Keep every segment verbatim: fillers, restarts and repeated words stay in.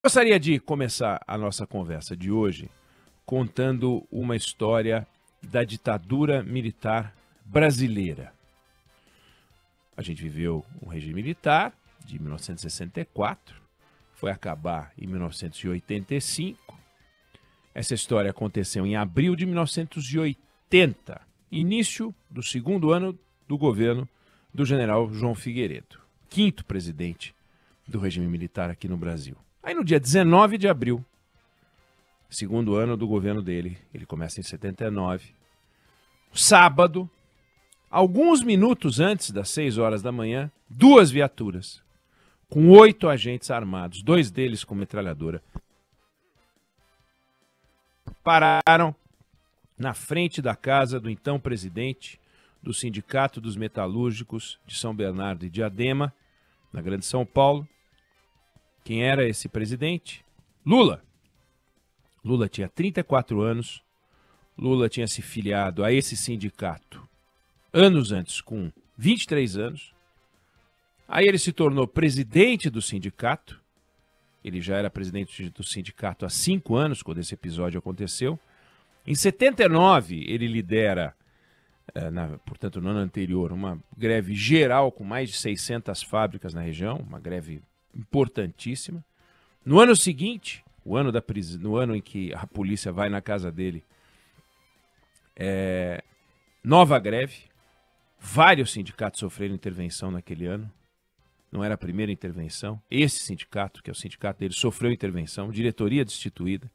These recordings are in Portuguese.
Gostaria de começar a nossa conversa de hoje contando uma história da ditadura militar brasileira. A gente viveu um regime militar de mil novecentos e sessenta e quatro, foi acabar em mil novecentos e oitenta e cinco. Essa história aconteceu em abril de mil novecentos e oitenta, início do segundo ano do governo do general João Figueiredo, quinto presidente do regime militar aqui no Brasil. Aí no dia dezenove de abril, segundo ano do governo dele, ele começa em setenta e nove, sábado, alguns minutos antes das seis horas da manhã, duas viaturas com oito agentes armados, dois deles com metralhadora, pararam na frente da casa do então presidente do Sindicato dos Metalúrgicos de São Bernardo e Diadema, na Grande São Paulo. Quem era esse presidente? Lula. Lula tinha trinta e quatro anos, Lula tinha se filiado a esse sindicato anos antes, com vinte e três anos. Aí ele se tornou presidente do sindicato, ele já era presidente do sindicato há cinco anos, quando esse episódio aconteceu. Em setenta e nove, ele lidera, eh, na, portanto, no ano anterior, uma greve geral com mais de seiscentas fábricas na região, uma greve importantíssima. No ano seguinte, o ano da pris... no ano em que a polícia vai na casa dele, é... nova greve, vários sindicatos sofreram intervenção naquele ano, não era a primeira intervenção, esse sindicato, que é o sindicato dele, sofreu intervenção, diretoria destituída,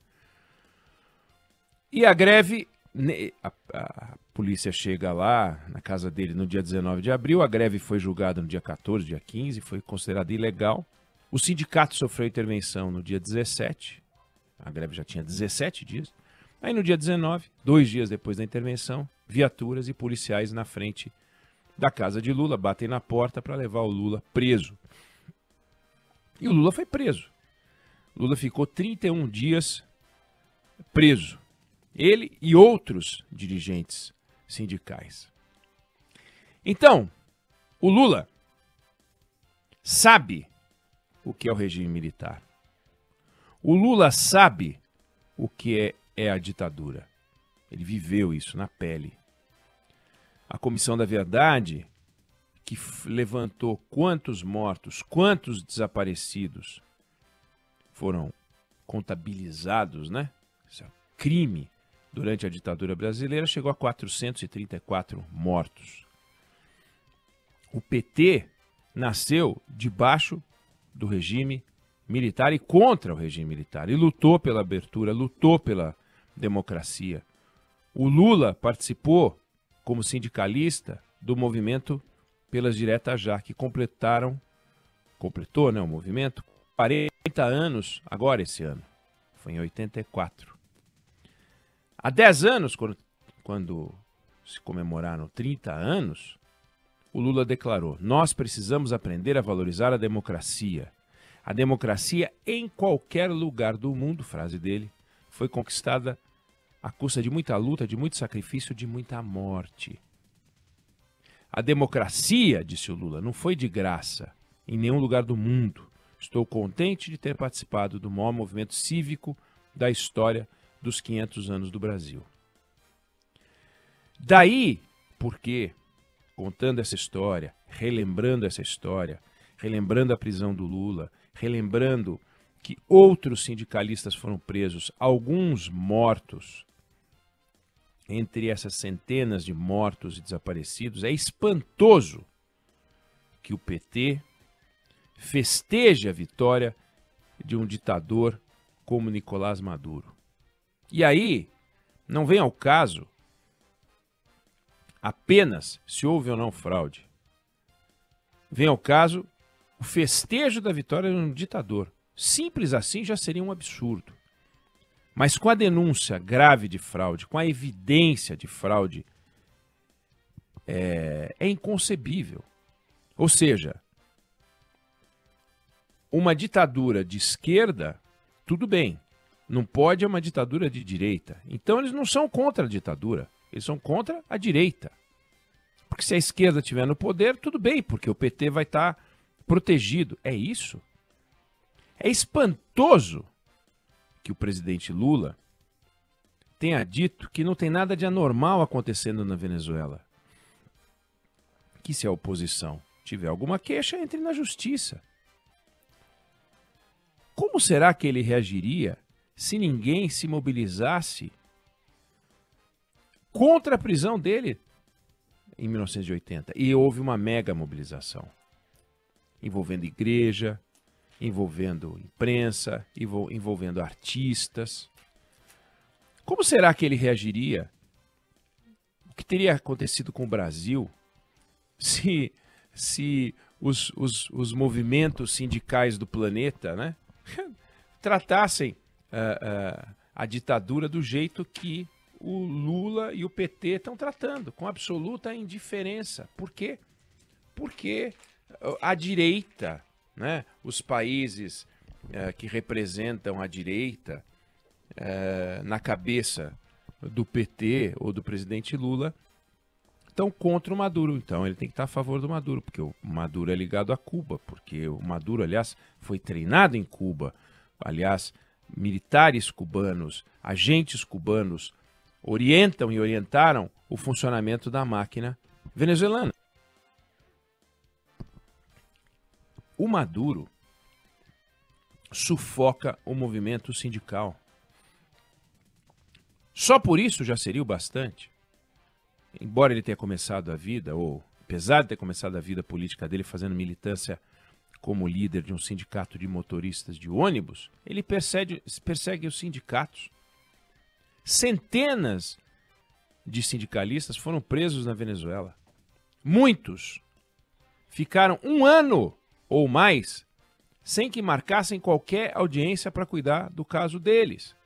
e a greve, a, a polícia chega lá na casa dele no dia dezenove de abril, a greve foi julgada no dia quatorze, dia quinze, foi considerada ilegal. O sindicato sofreu intervenção no dia dezessete, a greve já tinha dezessete dias. Aí no dia dezenove, dois dias depois da intervenção, viaturas e policiais na frente da casa de Lula, batem na porta para levar o Lula preso. E o Lula foi preso. Lula ficou trinta e um dias preso. Ele e outros dirigentes sindicais. Então, o Lula sabe o que é o regime militar. O Lula sabe o que é, é a ditadura. Ele viveu isso na pele. A Comissão da Verdade, que levantou quantos mortos, quantos desaparecidos foram contabilizados, né? Isso é crime durante a ditadura brasileira, chegou a quatrocentos e trinta e quatro mortos. O P T nasceu debaixo do regime militar e contra o regime militar, e lutou pela abertura, lutou pela democracia. O Lula participou, como sindicalista, do movimento pelas diretas já, que completaram, completou, né, o movimento, quarenta anos, agora esse ano, foi em oitenta e quatro. Há dez anos, quando, quando se comemoraram trinta anos, o Lula declarou: nós precisamos aprender a valorizar a democracia. A democracia em qualquer lugar do mundo, frase dele, foi conquistada à custa de muita luta, de muito sacrifício, de muita morte. A democracia, disse o Lula, não foi de graça em nenhum lugar do mundo. Estou contente de ter participado do maior movimento cívico da história dos quinhentos anos do Brasil. Daí, porque, contando essa história, relembrando essa história, relembrando a prisão do Lula, relembrando que outros sindicalistas foram presos, alguns mortos, entre essas centenas de mortos e desaparecidos, é espantoso que o P T festeje a vitória de um ditador como Nicolás Maduro. E aí, não vem ao caso apenas se houve ou não fraude. Vem ao caso o festejo da vitória de um ditador. Simples assim já seria um absurdo. Mas com a denúncia grave de fraude, com a evidência de fraude, é, é inconcebível. Ou seja, uma ditadura de esquerda, tudo bem. Não pode é uma ditadura de direita. Então eles não são contra a ditadura, eles são contra a direita. Porque se a esquerda estiver no poder, tudo bem, porque o P T vai estar protegido. É isso? É espantoso que o presidente Lula tenha dito que não tem nada de anormal acontecendo na Venezuela. Que se a oposição tiver alguma queixa, entre na justiça. Como será que ele reagiria se ninguém se mobilizasse contra a prisão dele em mil novecentos e oitenta? E houve uma mega mobilização, envolvendo igreja, envolvendo imprensa, envolvendo artistas. Como será que ele reagiria? O que teria acontecido com o Brasil se, se os, os, os movimentos sindicais do planeta, né, tratassem uh, uh, a ditadura do jeito que o Lula e o P T estão tratando, com absoluta indiferença? Por quê? Porque a direita, né, os países uh, que representam a direita uh, na cabeça do P T ou do presidente Lula estão contra o Maduro. Então ele tem que estar a favor do Maduro, porque o Maduro é ligado a Cuba, porque o Maduro, aliás, foi treinado em Cuba. Aliás, militares cubanos, agentes cubanos orientam e orientaram o funcionamento da máquina venezuelana. O Maduro sufoca o movimento sindical. Só por isso já seria o bastante. Embora ele tenha começado a vida, ou apesar de ter começado a vida política dele fazendo militância como líder de um sindicato de motoristas de ônibus, ele persegue, persegue os sindicatos. Centenas de sindicalistas foram presos na Venezuela. Muitos ficaram um ano ou mais sem que marcassem qualquer audiência para cuidar do caso deles.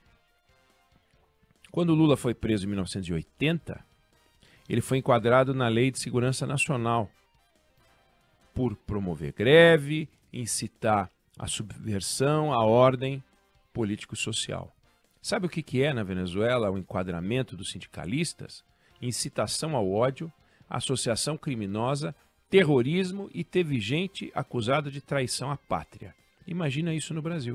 Quando Lula foi preso em mil novecentos e oitenta, ele foi enquadrado na Lei de Segurança Nacional por promover greve, incitar a subversão à ordem político-social. Sabe o que que é na Venezuela o enquadramento dos sindicalistas? Incitação ao ódio, associação criminosa, terrorismo e teve gente acusada de traição à pátria. Imagina isso no Brasil.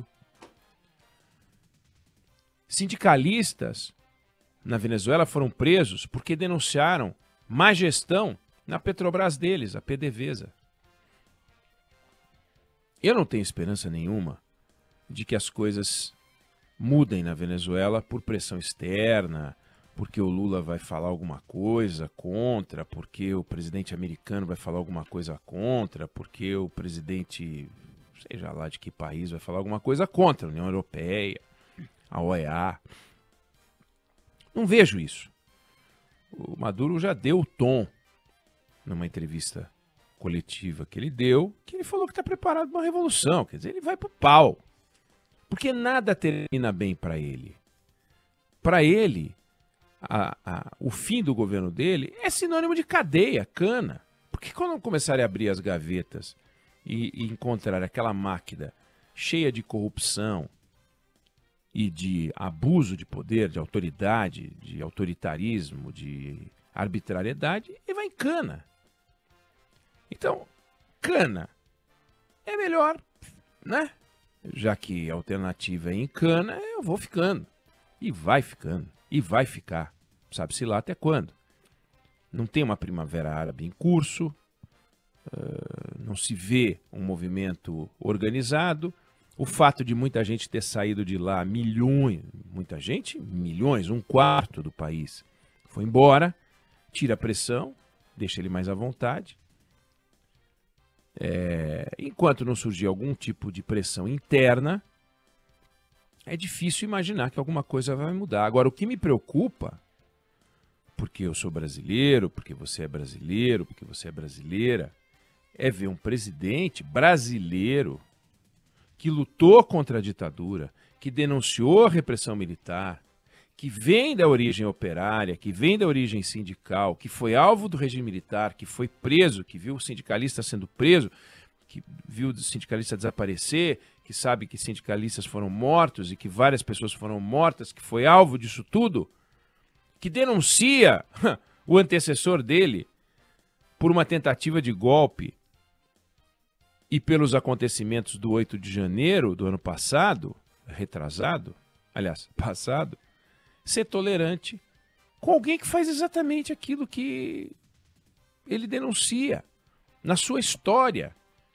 Sindicalistas na Venezuela foram presos porque denunciaram má gestão na Petrobras deles, a PDVSA. Eu não tenho esperança nenhuma de que as coisas mudem na Venezuela por pressão externa, porque o Lula vai falar alguma coisa contra, porque o presidente americano vai falar alguma coisa contra, porque o presidente, seja lá de que país, vai falar alguma coisa contra a União Europeia, a O E A. Não vejo isso. O Maduro já deu o tom numa entrevista coletiva que ele deu, que ele falou que está preparado para uma revolução. Quer dizer, ele vai para o pau. Porque nada termina bem para ele. Para ele, a, a, o fim do governo dele é sinônimo de cadeia, cana. Porque quando começarem a abrir as gavetas e, e encontrar aquela máquina cheia de corrupção e de abuso de poder, de autoridade, de autoritarismo, de arbitrariedade, ele vai em cana. Então, cana é melhor, né? Já que a alternativa é em cana, eu vou ficando. E vai ficando. E vai ficar. Sabe-se lá até quando. Não tem uma primavera árabe em curso. Uh, não se vê um movimento organizado. O fato de muita gente ter saído de lá, milhões, muita gente, milhões, um quarto do país, foi embora, tira a pressão, deixa ele mais à vontade. É, enquanto não surgir algum tipo de pressão interna, é difícil imaginar que alguma coisa vai mudar. Agora, o que me preocupa, porque eu sou brasileiro, porque você é brasileiro, porque você é brasileira, é ver um presidente brasileiro que lutou contra a ditadura, que denunciou a repressão militar, que vem da origem operária, que vem da origem sindical, que foi alvo do regime militar, que foi preso, que viu o sindicalista sendo preso, que viu o sindicalista desaparecer, que sabe que sindicalistas foram mortos e que várias pessoas foram mortas, que foi alvo disso tudo, que denuncia o antecessor dele por uma tentativa de golpe e pelos acontecimentos do oito de janeiro do ano passado, retrasado, aliás, passado, ser tolerante com alguém que faz exatamente aquilo que ele denuncia na sua história.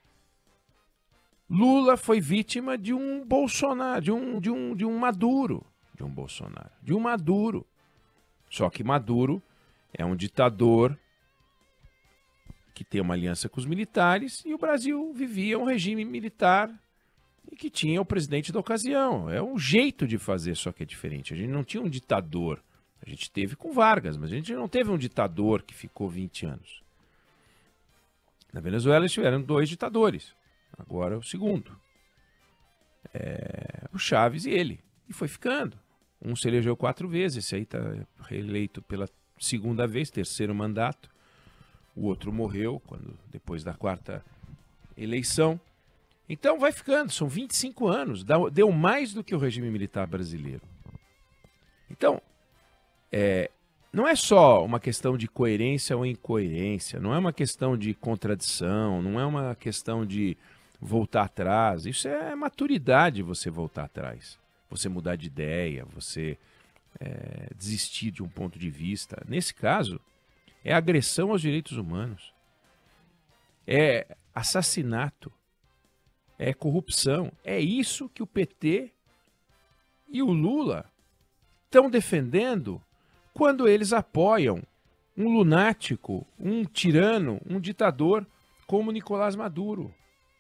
Lula foi vítima de um Bolsonaro, de um, de um, de um Maduro, de um Bolsonaro, de um Maduro. Só que Maduro é um ditador que tem uma aliança com os militares e o Brasil vivia um regime militar e que tinha o presidente da ocasião. É um jeito de fazer, só que é diferente. A gente não tinha um ditador. A gente teve com Vargas, mas a gente não teve um ditador que ficou vinte anos. Na Venezuela eles tiveram dois ditadores. Agora o segundo. É, o Chávez e ele. E foi ficando. Um se elegeu quatro vezes. Esse aí está reeleito pela segunda vez, terceiro mandato. O outro morreu quando, depois da quarta eleição. Então vai ficando. São vinte e cinco anos. Deu mais do que o regime militar brasileiro. Então, é, não é só uma questão de coerência ou incoerência. Não é uma questão de contradição. Não é uma questão de voltar atrás. Isso é maturidade, você voltar atrás. Você mudar de ideia, você é, desistir de um ponto de vista. Nesse caso, é agressão aos direitos humanos. É assassinato. É corrupção. É isso que o P T e o Lula estão defendendo quando eles apoiam um lunático, um tirano, um ditador como Nicolás Maduro.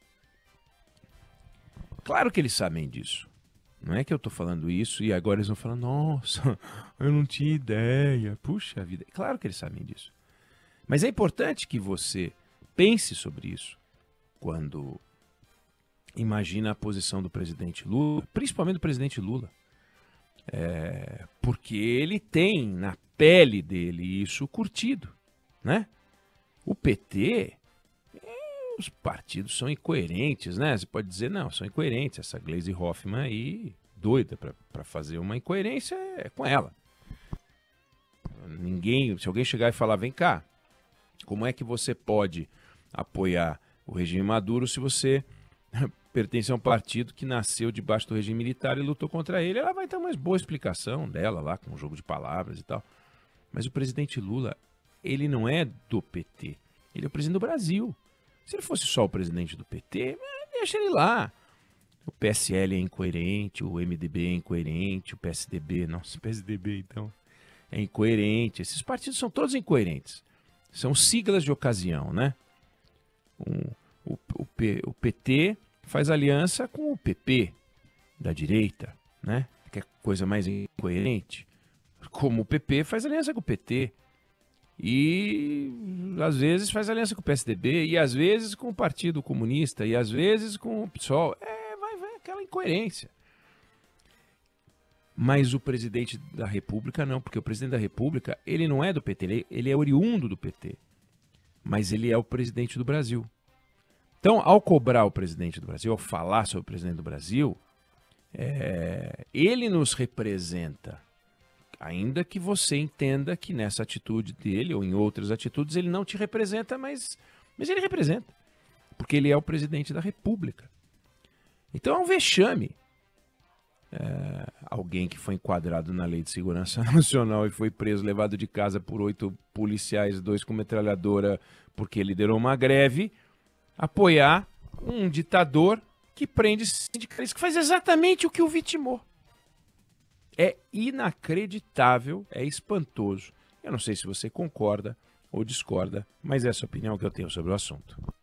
Claro que eles sabem disso. Não é que eu estou falando isso e agora eles vão falar, nossa, eu não tinha ideia. Puxa vida. Claro que eles sabem disso. Mas é importante que você pense sobre isso quando imagina a posição do presidente Lula, principalmente do presidente Lula. É, porque ele tem na pele dele isso curtido, né? O P T... Os partidos são incoerentes, né? Você pode dizer, não, são incoerentes. Essa Gleisi Hoffmann aí, doida para fazer uma incoerência, é com ela. Ninguém, se alguém chegar e falar, vem cá, como é que você pode apoiar o regime Maduro se você pertence a um partido que nasceu debaixo do regime militar e lutou contra ele? Ela vai ter uma boa explicação dela lá, com um jogo de palavras e tal. Mas o presidente Lula, ele não é do P T, ele é o presidente do Brasil. Se ele fosse só o presidente do P T, deixa ele lá. O P S L é incoerente, o M D B é incoerente, o P S D B, nossa, o P S D B então, é incoerente. Esses partidos são todos incoerentes. São siglas de ocasião, né? O, o, o, P, o P T faz aliança com o P P da direita, né? Que é coisa mais incoerente. Como o P P faz aliança com o P T. E às vezes faz aliança com o P S D B, e às vezes com o Partido Comunista, e às vezes com o PSOL. É, vai, vai, aquela incoerência. Mas o presidente da República não, porque o presidente da República, ele não é do P T, ele, ele é oriundo do P T. Mas ele é o presidente do Brasil. Então, ao cobrar o presidente do Brasil, ao falar sobre o presidente do Brasil, é, ele nos representa. Ainda que você entenda que nessa atitude dele, ou em outras atitudes, ele não te representa, mas, mas ele representa. Porque ele é o presidente da República. Então é um vexame. É, alguém que foi enquadrado na Lei de Segurança Nacional e foi preso, levado de casa por oito policiais, dois com metralhadora, porque liderou uma greve, apoiar um ditador que prende sindicalistas, que faz exatamente o que o vitimou. É inacreditável, é espantoso. Eu não sei se você concorda ou discorda, mas essa é a opinião que eu tenho sobre o assunto.